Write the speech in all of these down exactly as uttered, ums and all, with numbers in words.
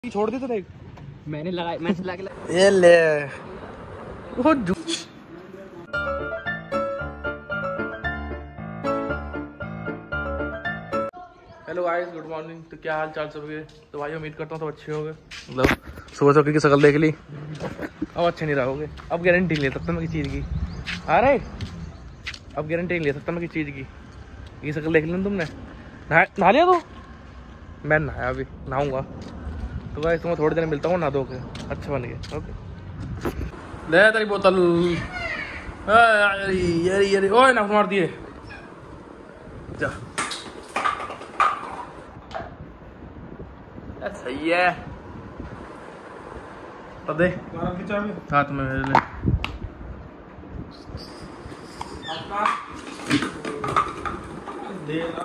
छोड़ दी तो देख मैंने लगा मैंने लगा लगा। ये ले वो हेलो गाइस, गुड मॉर्निंग। तो क्या हाल चाल सबके? तो भाई उम्मीद करता हूँ सब अच्छे होंगे। मतलब सुबह सुबह की शक्ल देख ली, अब अच्छे नहीं रहोगे। अब गारंटी नहीं ले सकता मैं किसी चीज़ की। आ रहे अब गारंटी नहीं ले सकता मैं किसी चीज़ की। ये शक्ल देख ली ना तुमने। नहा नहा लिया तो मैं नहाया, अभी नहाऊंगा। तो गाइस तुम्हें थोड़ी देर मिलता हूँ, नहा धो के अच्छा बन गया। ओके ले तेरी बोतल। यारी यारी ओए ना मार दिए जा। सही है तो दे हाथ में मेरे ले। दे ना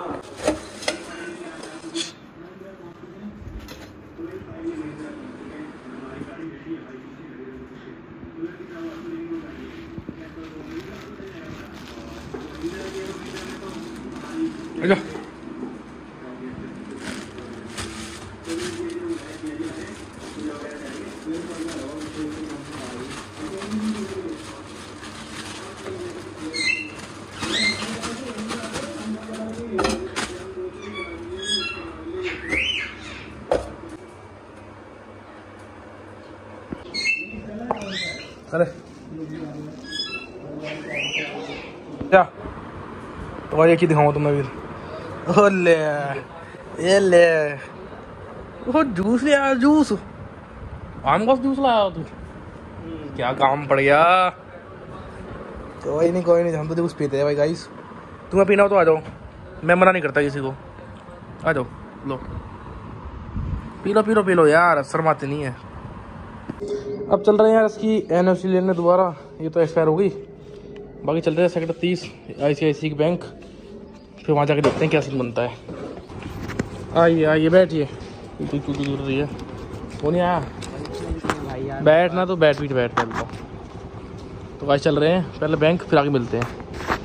आजा। अरे क्या तो भाई एक ही दिखाऊंगा तुम्हें भी। ओ ले ये ले वो जूस ले आया, जूस आम का जूस लाया तू। क्या काम पड़ गया। कोई नहीं कोई नहीं, हम तो जूस पीते हैं भाई। गाइस तुम्हें पीना हो तो आ जाओ, मैं मना नहीं करता किसी को। आ जाओ लो पी लो पी लो पी लो यार, शर्माते नहीं है। अब चल रहे हैं यार इसकी एन एफ सी लेने दोबारा, ये तो एक्सपायर हो गई। बाकी चल रहे हैं सेक्टर तीस आई सी आई सी बैंक, फिर वहाँ जाके देखते हैं क्या सीन बनता है। आइए आइए बैठिए। तू तू दूर रही है वो नहीं आया। बैठना तो बैठ पीट बैठ कर लो। तो भाई चल रहे हैं पहले बैंक, फिर आगे मिलते हैं।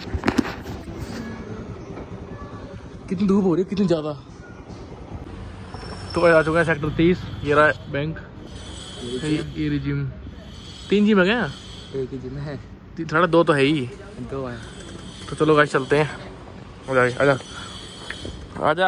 कितनी धूप हो रही है, कितनी ज़्यादा। तो आ चुका है सेक्टर तीस, ये रहा है बैंक। ये जिम तीन जिम है क्या? एक ही जिम है, थोड़ा दो तो है ही, दो है। तो चलो गाइस चलते हैं। आजा आजा आजा।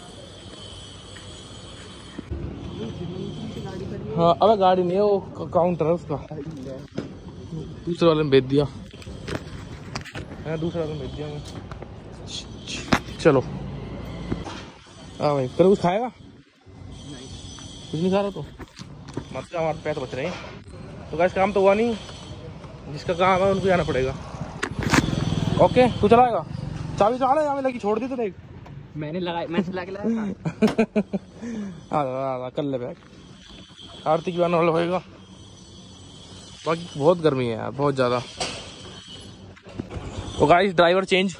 हाँ अबे गाड़ी नहीं है, वो काउंटर है उसका। दूसरे वाले में भेज दिया है, दूसरे वाले में भेज दिया मैं। चलो हाँ भाई, कल कुछ खाएगा? कुछ नहीं खा रहा तो मत का, हमारे पैसे बच रहे हैं। तो गाइस काम तो हुआ नहीं, जिसका काम है उनको जाना पड़ेगा। ओके तू चलाएगा? चाबी चला ले, लगी छोड़ दी तो देख मैंने लगा मैंने लगा लगा। हाँ कर ले बैग, आरती की बार वाला होएगा। बाकी बहुत गर्मी है यार, बहुत ज़्यादा। तो guys driver change.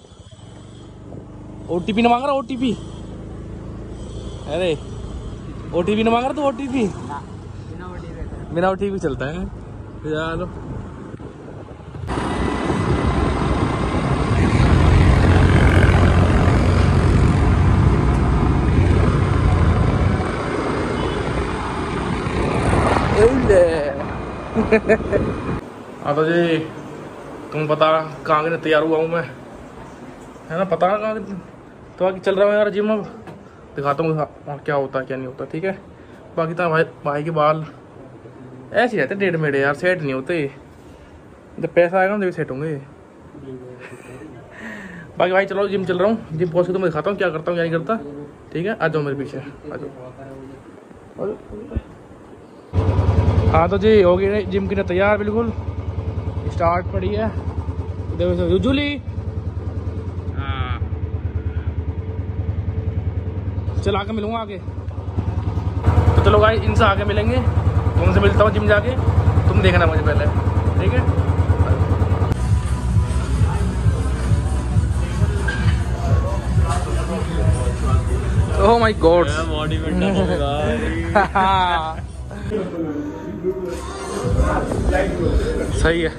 O T P न मांग रहा, ओ टी पी। अरे ओ टी पी न मांग रहा, तो ओ टी पी बिना ओ टी पी चलता है यार। हाँ तो जी तुम पता कहाँ के तैयार हुआ हूँ मैं, है ना? पता है कहाँ के। तो बाकी चल रहा हूँ यार जिम। अब दिखाता हूँ वहाँ क्या होता है क्या नहीं होता, ठीक है? बाकी तो भाई भाई के बाल ऐसे रहते डेढ़ मेढ़े यार, सेट नहीं होते। जब पैसा आएगा ना तभी सेट होंगे। बाकी भाई चलो जिम चल रहा हूँ, जिम पहुँच के तो मैं दिखाता हूँ क्या करता हूँ क्या नहीं करता, ठीक है? आ जाओ मेरे पीछे आ जाओ। हाँ तो जी हो गई जिम की ना तैयार, बिल्कुल स्टार्ट पड़ी है। देखो यूजुअली हाँ चल आके मिलूंगा आगे। तो चलो भाई इनसे आगे मिलेंगे, तो उनसे मिलता हूँ जिम जाके। तुम देखना मुझे पहले, ठीक है? Oh my God bodybuilder होगा। सही है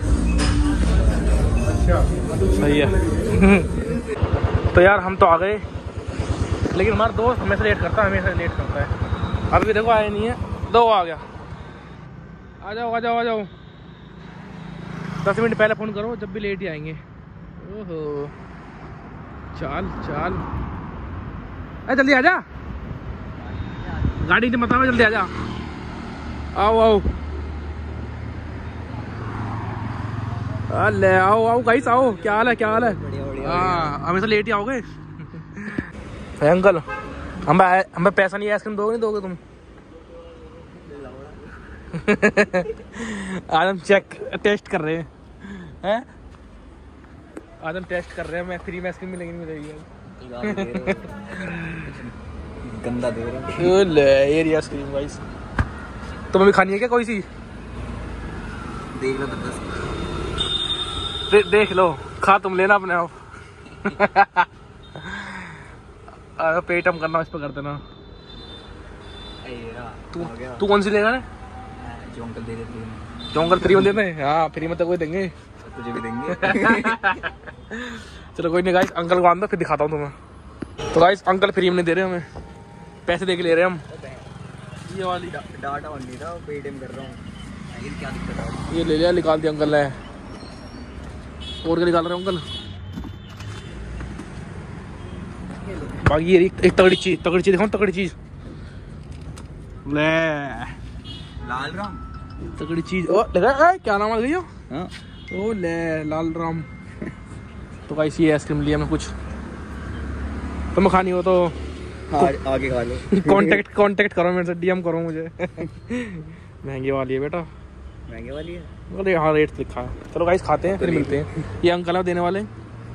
सही है। तो यार हम तो आ गए, लेकिन हमारा दोस्त हमेशा लेट करता है, हमेशा लेट करता है। अभी देखो आया नहीं है, दो आ गया। आ जाओ आ जाओ आ जाओ, दस मिनट पहले फोन करो, जब भी लेट ही आएंगे। ओहो चाल चाल, अरे जल्दी आ जा, गाड़ी मत आओ, जल्दी आ जा। आओ आओ ले आओ आओ गाइस आओ। क्या हाल है क्या हाल है? हाँ हमेशा लेट ही आओगे। अंकल हम हमें पैसा नहीं है, आइसक्रीम दोगे नहीं दोगे तुम? आज हम चेक टेस्ट कर रहे हैं हैं आज हम टेस्ट कर रहे हैं, मैं फ्री में आइसक्रीम मिलेगी नहीं मिलेगी? गंदा दे रहे ले ये आइसक्रीम गाइस, तुम्हें भी खानी है क्या कोई सी? देख लो तो बस दे, देख लो, खा तुम लेना अपने आप। पेट हम करना, इस पर कर देना। तू तू कौन सी लेगा? जो अंकल दे देते हैं, जो अंकल फ्री में देते हैं। हाँ फ्री में तो कोई देंगे, तुझे भी देंगे। चलो कोई नहीं गाइस, अंकल को आंदो फिर दिखाता हूँ तुम्हें। तो गाइस अंकल फ्री में नहीं दे रहे हमें, पैसे दे के ले रहे हैं हम। ये वाली डाटा ऑन नहीं था, पेटीएम कर रहा हूँ। क्या दिक्कत है? ये ले लिया, निकाल दिया अंकल ने। और क्या निकाल रहे हो अंकल? बाकी ये एक तगड़ी चीज, तगड़ी चीज दिखाऊं, तगड़ी चीज ले, लाल राम तगड़ी चीज। ओ लगा क्या नाम आ गई हो? हाँ ओ ले लाल राम। तो गाइस ये आइसक्रीम लिया मैं, कुछ तुम्हें खानी हो तो आगे खा लो। कांटेक्ट कांटेक्ट करो मेरे से, डीएम करो मुझे। महंगी वाली है बेटा, महंगे वाली है। अरे हाँ रेट लिखा है। चलो गाइस खाते हैं फिर मिलते हैं। ये अंकल है देने वाले।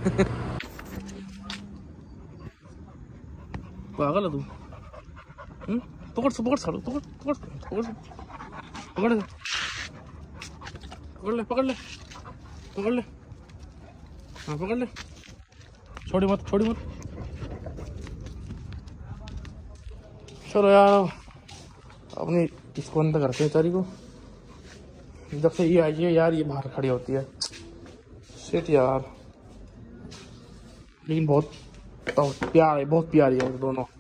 पागल है तू? पकड़ से पकड़ सालो, पकड़ पकड़ पकड़ पकड़ पकड़ ले पकड़ ले पकड़ ले, हाँ पकड़ ले, छोड़ी मत छोड़ी मत। चलो यार अपनी इसको अंदर करते हैं बेचारी को। जब से ये आई है यार, ये बाहर खड़ी होती है सेट यार, लेकिन बहुत तो प्यार है, बहुत प्यारी है दोनों।